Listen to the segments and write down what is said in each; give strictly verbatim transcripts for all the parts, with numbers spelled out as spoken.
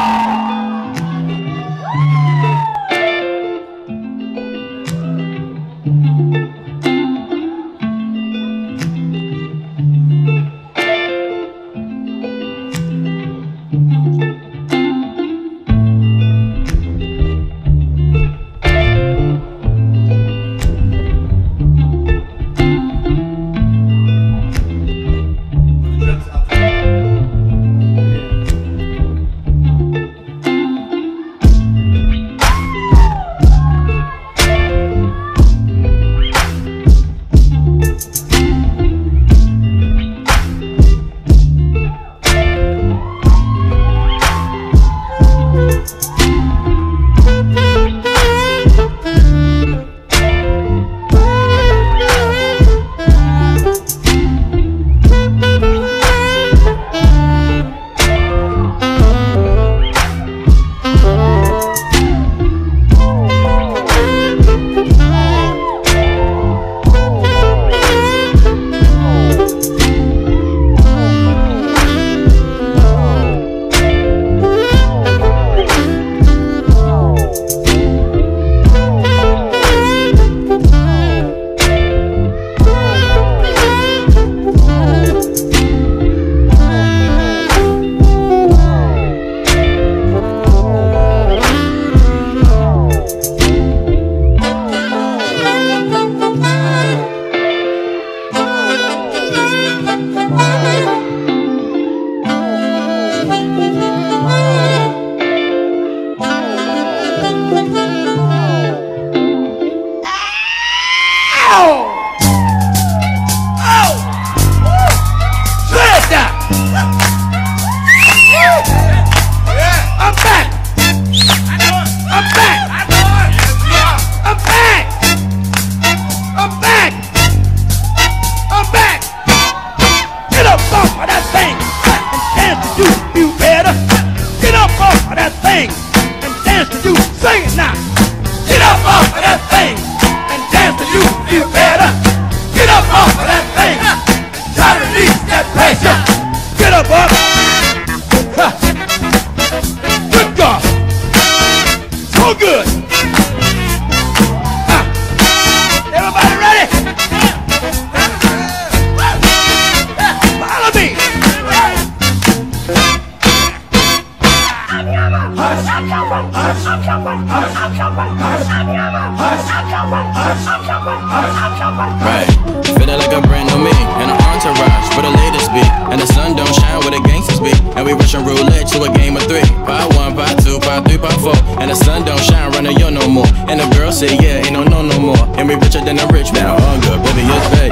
Right, feeling like a brand new me in an entourage with the latest beat, and the sun don't shine where the gangsters be, and we rushing roulette to a game of three. Part one, part two, part three, part four, and the sun don't shine running yo no more, and the girl say yeah, ain't no no no more, and we richer than the rich man. All good, baby, it's paid.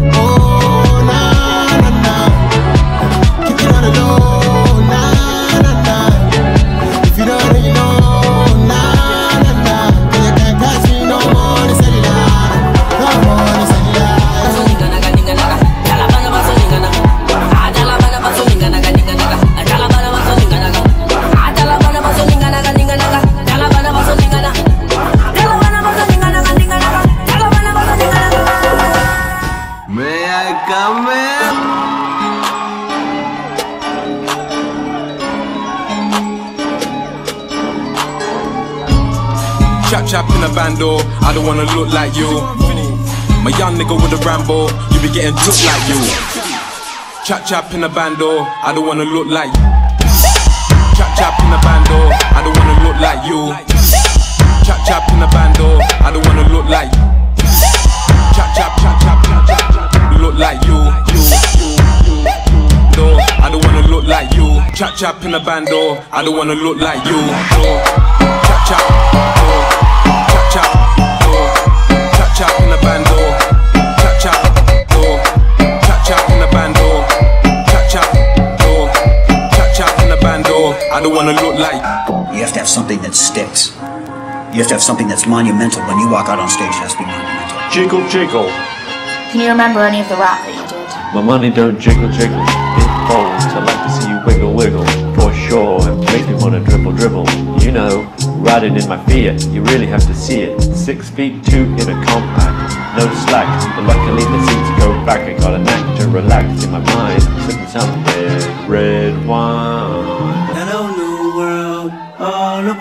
Oh na na na, keep it on the low, na na na. If you don't already know. Chap chap in a bando, I don't wanna look like you. My young nigga with a Rambo, you be getting took like you. Chap chap in a bando, I don't wanna look like you. Chap chap in a bando, I don't wanna look like you. Chap chap in a bando, I don't wanna look like you. Chap chap chap chap chap chap, look like you, you, you, you. No, I don't wanna look like you. Chap chap in a bando, I don't wanna look like you. No, chap chap, no. Chap chap, oh, chap chap in the bando, chap chap, oh, chap chap in the bando, chap chap, oh, chap chap in the bando. I don't wanna look like. You have to have something that sticks. You have to have something that's monumental. When you walk out on stage, it has to be monumental. Jiggle, jiggle. Can you remember any of the rap that you did? My money don't jiggle, jiggle. It folds. I like to see you wiggle, wiggle. For sure, and make me wanna dribble, dribble. You know, riding in my Fiat, you really have to see it. Six feet two in a compact, no slack. But luckily the seats go back. I got a knack to relax in my mind. I'm sipping some red, red wine. Hello, new world.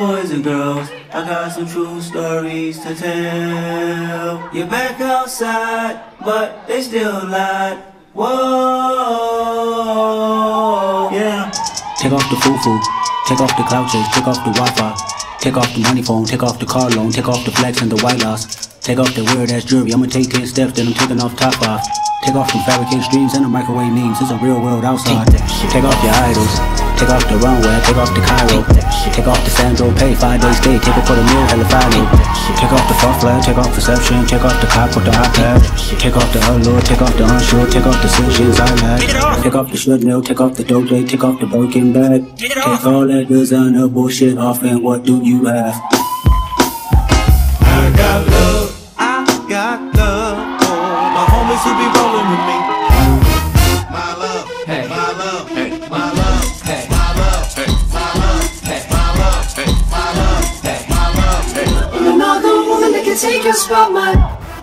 boys and girls, I got some true stories to tell. You're back outside, but they still lied. Whoa, yeah. Take off the foo-foo, take off the cloud chase, take off the Wi-Fi, take off the money phone, take off the car loan, take off the flex and the white loss, take off the weird ass jewelry. I'ma take ten steps, then I'm taking off top off. Take off them fabricated streams and the microwave memes. It's a real world outside. Take off your idols, take off the runway, take off the Cairo, take off the Sandro Pay, five days stay, take it for the meal, hella follow. Take off the fuck flag, take off perception, take off the cop with the iPad, take off the allure, take off the unsure, take off the decisions I like. Take off the should know, take off the doje, take off the broken bag. Take all that designer bullshit off and what do you have? I got love, I got love. My homies who be rolling with me. My love, hey, my love, hey, my love, hey, my love, hey, my love, hey, my love, hey, my love, hey, my love, hey. And another woman that can take your spot, my.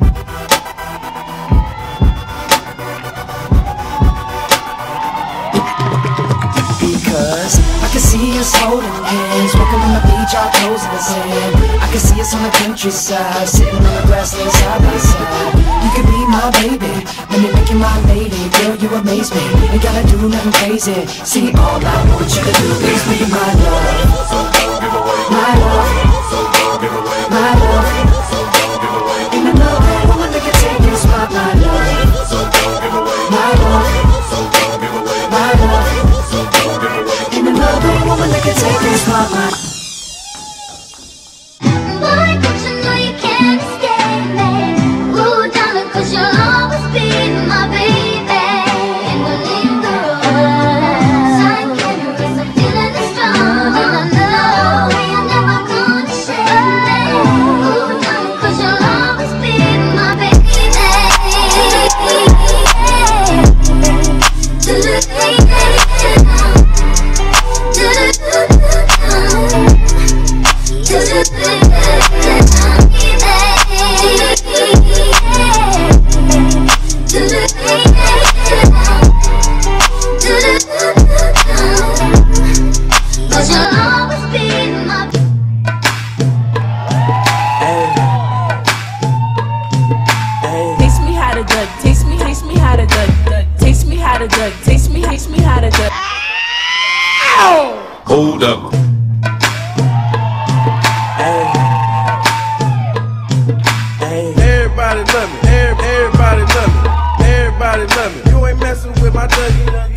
Because I can see us holding hands, walking on the beach, our toes in the sand. I can see us on the countryside, sitting on the grassland side by side. You can be my baby, let me make you my lady. Girl, you amaze me, ain't gotta do nothing crazy. See, all I want you to do is be my love. My love, my love. Ain't another woman that can take your spot, my love. My love, my love. Ain't another woman that can take your spot, my love. Boy, don't you know you can't escape me? Ooh, darling, cause you'll always be my baby. And we'll linger on. So I can't erase, I'm feeling it strong. And I know you're never gonna shake me. Ooh, darling, cause you'll always be my baby. Cause you'll always be my Taste me how to duck, taste me, taste me how to duck, taste me how to duck, taste me, taste me how to duck. Hold up. Everybody love me, everybody love me, everybody love me. You ain't messing with my Dougie.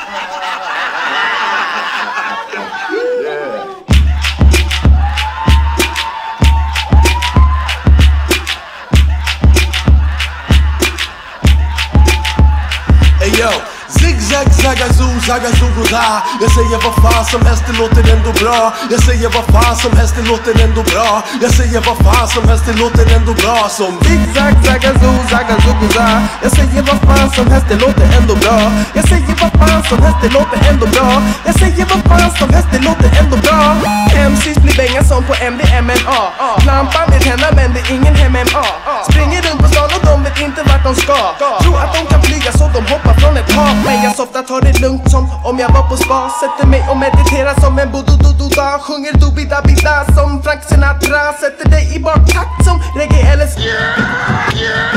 Yo, zigzag, zagazoo, zagazoo-da. Jag säger vad fan som helst, det låter ändå bra. Jag säger vad fan som helst, det låter ändå bra. Jag säger vad fan som helst, det låter ändå bra. Som zigzag, zagazoo, zagazoo-da. Jag säger vad fan som helst, det låter ändå bra. Jag säger vad fan som helst, det låter ändå bra. Jag säger vad fan som helst, det låter ändå bra. M C's blir bänga som på M D M N A. Lampan vet hända men det är ingen M M A. Springer runt på stan och de vet inte vart de ska. Tror att de kan flyga så de hoppar från ett tak. Men jag softar, tar det lugnt som om jag var på spa. Sätter mig och mediterar som en bodo-do-do-da. Sjunger doobida-bida som Frank Sinatra. Sätter dig i baktakt som reggae eller sk- yeah, yeah.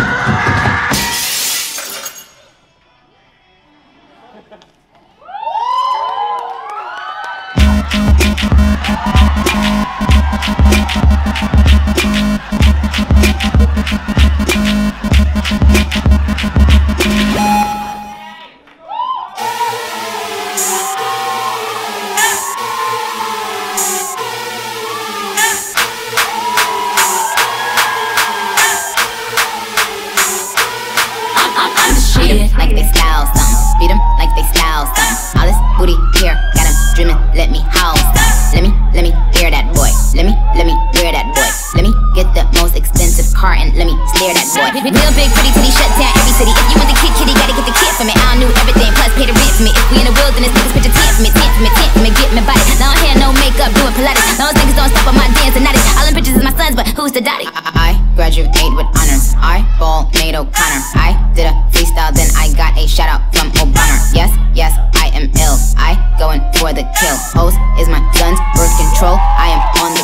Like they style something, beat them like they style something. All this booty here, got them dreaming, let me house something. Let me, let me hear that boy. Let me, let me wear that boy. Let me get the most expensive car and let me stare that boy. Real big pretty titty, shut down every city. If you want the kid, kitty, gotta get the kid for me. I knew everything, plus pay the rent for me. If we in the wilderness, niggas put your tent for me, tent for me, tent for me, get me body. Long hair, no makeup, doing Pilates. Those niggas don't stop on my dance and naughty. All them bitches is my sons, but who's the daddy? I, I graduate with honors. I ball made O'Connor. I did a freestyle, then I got a shout out from Obama. Yes, yes, I am ill. I going for the kill. Hoes is my son's birth control. I am on the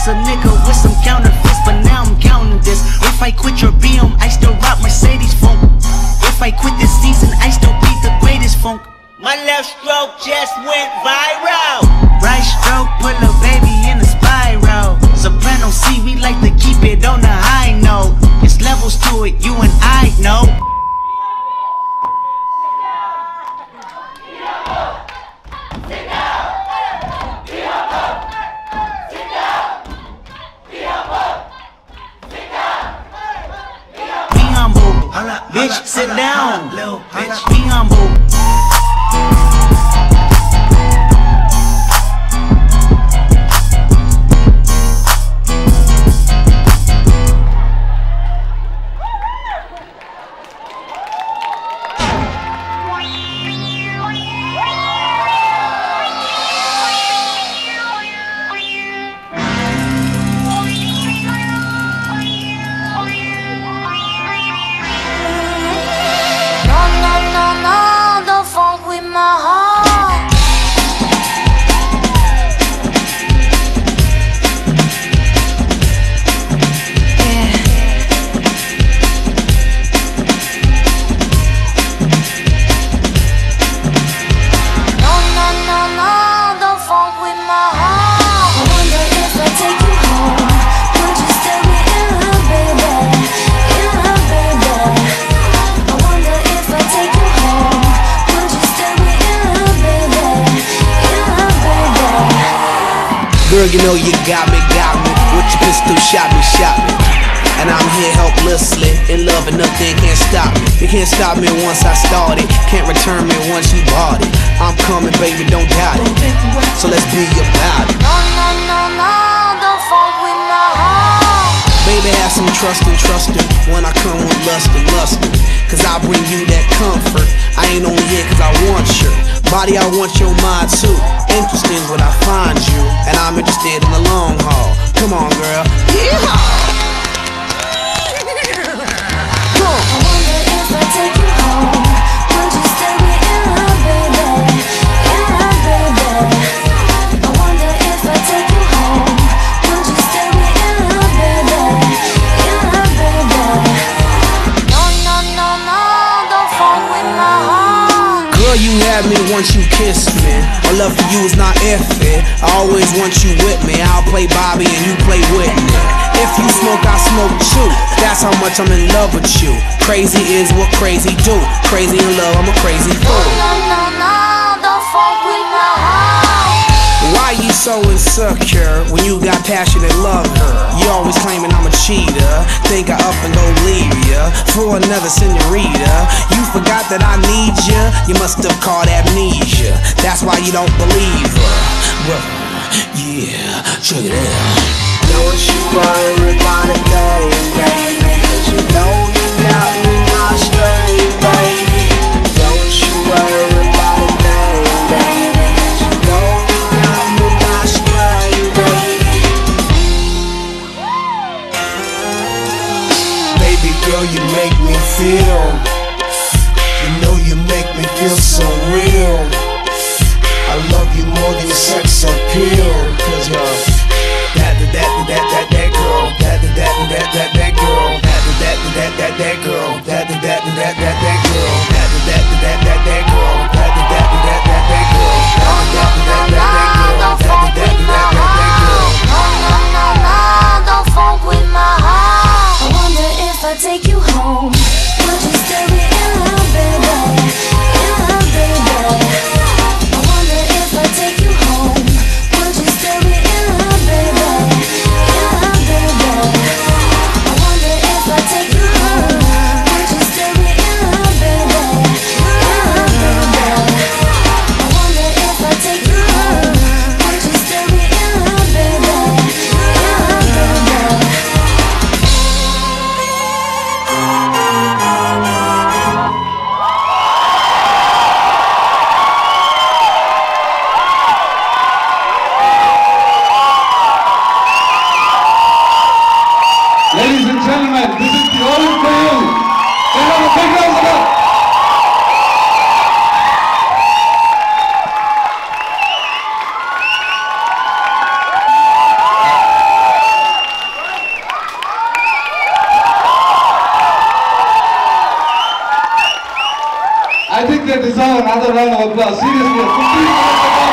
a nigga with some counterfeits, but now I'm counting this. If I quit your B M, I still rock Mercedes funk. If I quit this season, I still be the greatest funk. My left stroke just went viral. Right stroke put a baby in a spiral. Soprano C, we like to keep it on the high note. It's levels to it, you and I know. Be humble, bitch, sit down, little bitch. Be humble. Girl, you know you got me, got me. With your pistol, shot me, shot me. And I'm here helplessly, in love and nothing can't stop me. You can't stop me once I started, can't return me once you bought it. I'm coming, baby, don't doubt it. So let's be about it. No, no, no, no, don't fuck with my heart. Baby, have some trust and trust it when I come with lust and lust. Cause I bring you that comfort. I ain't only here cause I want your body, I want your mind too. Interesting when I find you, and I'm interested in the long haul. Come on, girl. Yeehaw! Come on. I wonder if I take you home, would you stay with me, baby? Yeah, baby. I wonder if I take you home, would you stay with me, baby? Yeah, baby. No, no, no, no, don't fuck with my heart. Girl, you had me once you kissed me. My love for you is not iffy. I always want you with me. I'll play Bobby and you play Whitney. If you smoke, I smoke too. That's how much I'm in love with you. Crazy is what crazy do. Crazy in love, I'm a crazy fool. No, no, no, don't fuck with my heart. Why you so insecure when you got passionate love her? You always claiming I'm a cheater. Think I up and go leave ya for another senorita. You forgot that I need ya. You must have caught amnesia. That's why you don't believe her. Well, yeah, check it out. Don't you worry about a thing, baby, cause you know you got me my straight, baby. Don't you worry about a thing, baby, cause you know you got me my straight, baby. Baby girl, you make me feel, you know you make me feel so real. I love you more than sex appeal, cause you're that that that that that that girl, that that that that that that girl, that that that that that girl, that that that that that that girl, that that that that that girl, that that that that that that girl, that that that that that girl, that that that that that girl. No, no, no, no, don't fuck with my heart. I wonder if I take you home, would you I think they deserve another round of applause. Seriously, fifteen minutes of